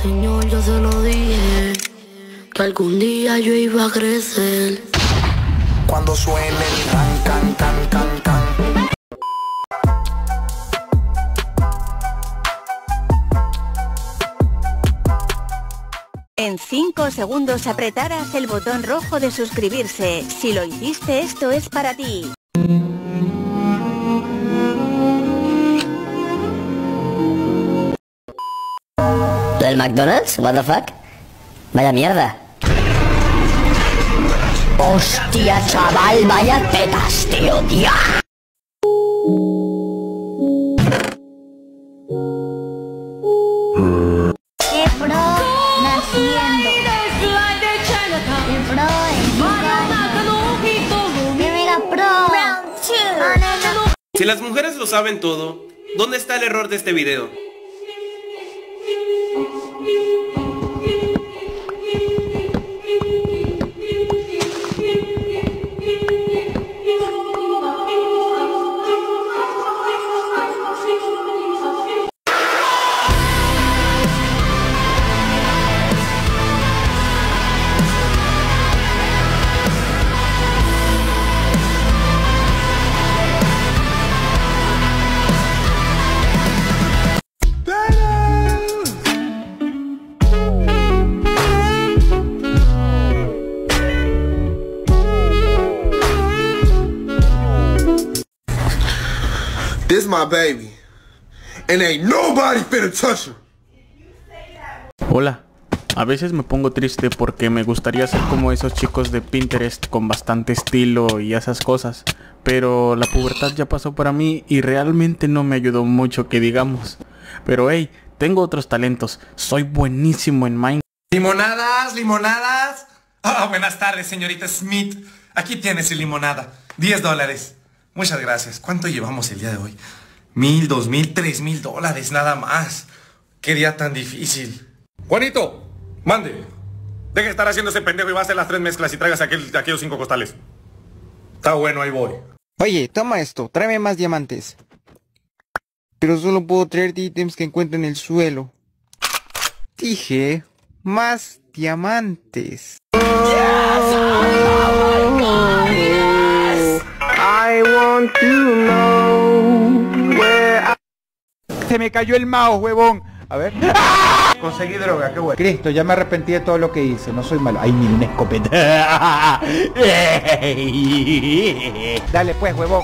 señor, yo se lo dije, que algún día yo iba a crecer. Cuando suene el can, can, can, can, can. En 5 segundos apretarás el botón rojo de suscribirse. Si lo hiciste, esto es para ti. ¿Del McDonald's? What the fuck? Vaya mierda. Hostia, chaval, vaya tetas, tío, tío. ¡Qué pro naciendo! ¡Qué pro ¡Qué mega pro! Si las mujeres lo saben todo, ¿dónde está el error de este video? This my baby, and ain't nobody finna touch her. Hola, a veces me pongo triste porque me gustaría ser como esos chicos de Pinterest con bastante estilo y esas cosas, pero la pubertad ya pasó para mí y realmente no me ayudó mucho que digamos. Pero hey, tengo otros talentos, soy buenísimo en Minecraft. ¿Limonadas? ¿Limonadas? Ah, buenas tardes, señorita Smith. Aquí tiene su limonada, $10. Muchas gracias. ¿Cuánto llevamos el día de hoy? 1,000, 2,000, 3,000 dólares, nada más. Qué día tan difícil. Juanito, mande. Deje de estar haciendo ese pendejo y va a hacer las 3 mezclas y traigas aquellos 5 costales. Está bueno, ahí voy. Oye, toma esto, tráeme más diamantes. Pero solo puedo traerte ítems que encuentro en el suelo. Dije, más diamantes. I want to know where Se me cayó el mouse, huevón. A ver. Conseguí droga, qué bueno. Cristo, ya me arrepentí de todo lo que hice. No soy malo. Ay, mira, una escopeta. Dale pues, huevón.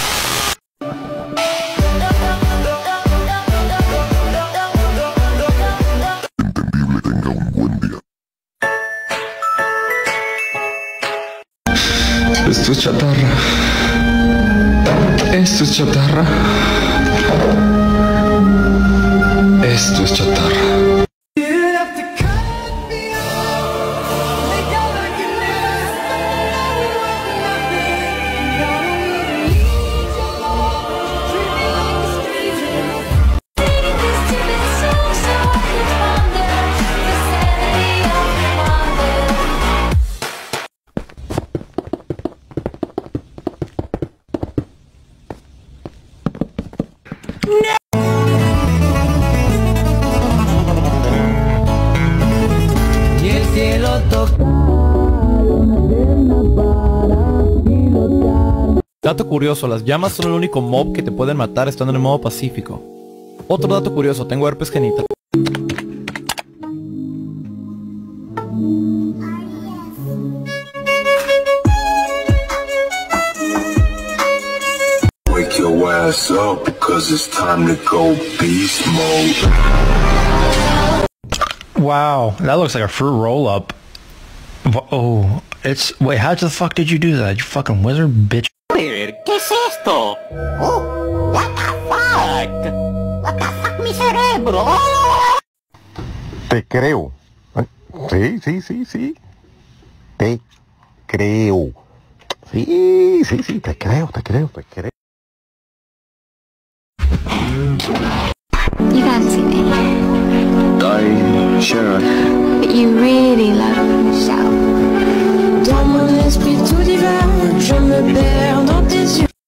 Entendible tenga un buen día. Esto es chatarra. Esto es chatarra. Esto es chatarra. Y el cielo toca. Dato curioso, las llamas son el único mob que te pueden matar estando en modo pacífico. Otro dato curioso, tengo herpes genital. Wake your ass up, because it's time to go beast mode. Wow, that looks like a fruit roll-up. Oh, it's... Wait, how the fuck did you do that? You fucking wizard, bitch. ¿Qué es esto? Oh, what the fuck? What the fuck, mi cerebro? Te creo. Sí, sí, sí, sí. Te creo. Sí, sí, sí, te creo, te creo, te creo. You fancy me? Sure. But you really love yourself. Dans mon esprit tout divin, je me perds dans tes yeux.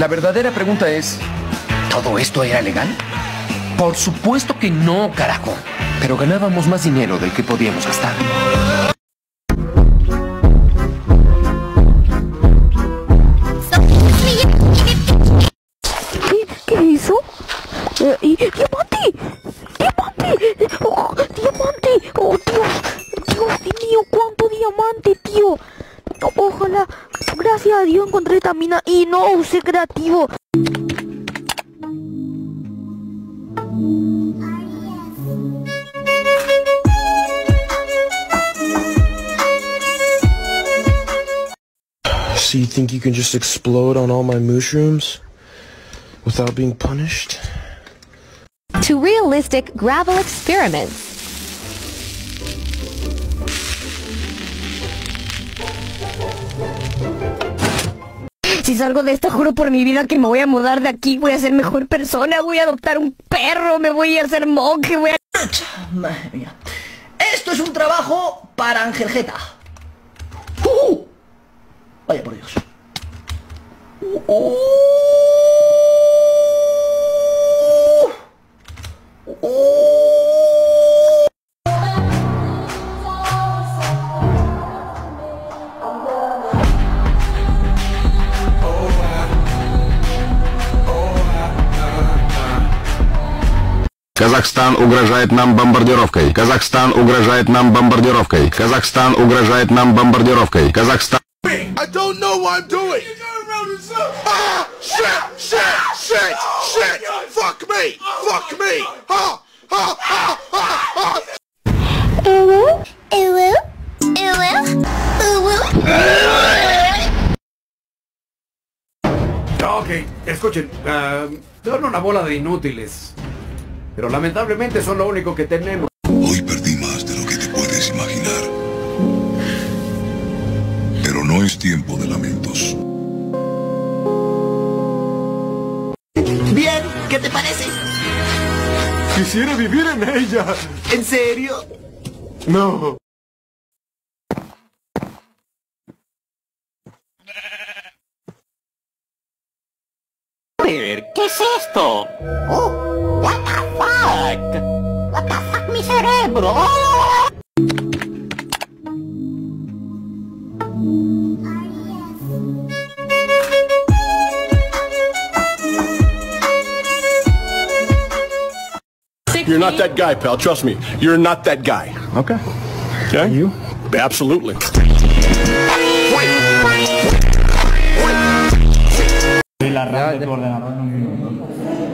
La verdadera pregunta es, ¿todo esto era legal? Por supuesto que no, carajo. Pero ganábamos más dinero del que podíamos gastar. ¿Qué hizo? ¡Diamante! ¡Diamante! ¡Oh, diamante! ¡Oh, Dios! ¡Dios mío! ¡Cuánto diamante, tío! Ojalá, gracias a Dios encontré esta mina y no usé creativo. So you think you can just explode on all my mushrooms without being punished? To realistic gravel experiments. Si salgo de esta, juro por mi vida que me voy a mudar de aquí, voy a ser mejor persona, voy a adoptar un perro, me voy a hacer monje, voy a... Madre mía. Esto es un trabajo para Angelgeta. Vaya por Dios. Казахстан угрожает нам бомбардировкой. Казахстан угрожает нам бомбардировкой. Казахстан угрожает нам бомбардировкой. Казахстан... I don't know what I'm doing. Ah, shit. Fuck me. Ha, ha, ha, ha, ha. Ok, escuchen, son una bola de inútiles, pero lamentablemente son lo único que tenemos. Hoy perdí más de lo que te puedes imaginar. Pero no es tiempo de lamentos. Bien, ¿qué te parece? Quisiera vivir en ella. ¿En serio? No. ¿Qué es esto? Oh, what the fuck? What the fuck, mi cerebro? You're not that guy, pal. Trust me. You're not that guy. Okay. Okay? You? Absolutely. La RAM de tu ordenador no.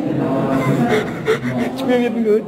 It's getting good.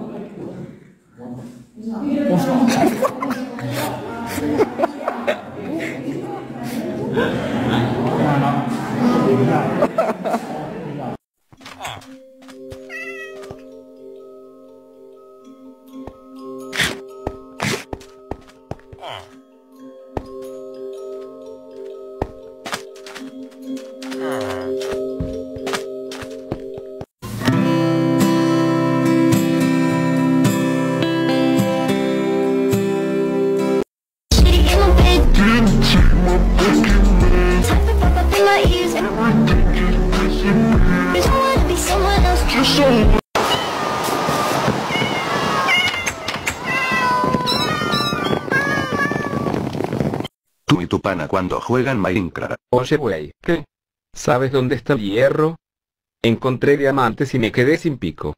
Tú y tu pana cuando juegan Minecraft. Oye, güey, ¿qué? ¿Sabes dónde está el hierro? Encontré diamantes y me quedé sin pico.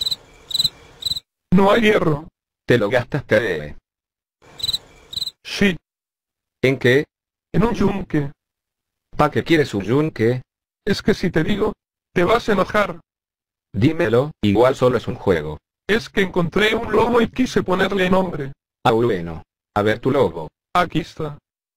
No hay hierro. ¿Te lo gastaste? Sí. ¿En qué? En un yunque. ¿Pa' qué quieres un yunque? Es que si te digo, te vas a enojar. Dímelo, igual solo es un juego. Es que encontré un lobo y quise ponerle nombre. Ah, bueno. A ver tu lobo. Aquí está.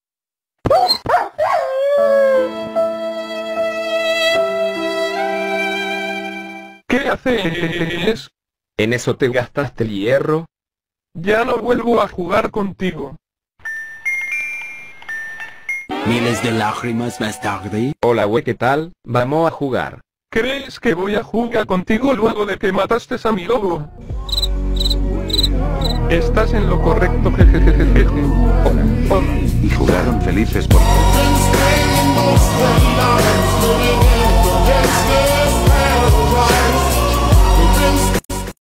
¿Qué haces? ¿En eso te gastaste el hierro? Ya no vuelvo a jugar contigo. Miles de lágrimas más tarde. Hola, güey, ¿qué tal? Vamos a jugar. ¿Crees que voy a jugar contigo luego de que mataste a mi lobo? Estás en lo correcto, jejejejeje. Hola. Y jugaron felices por...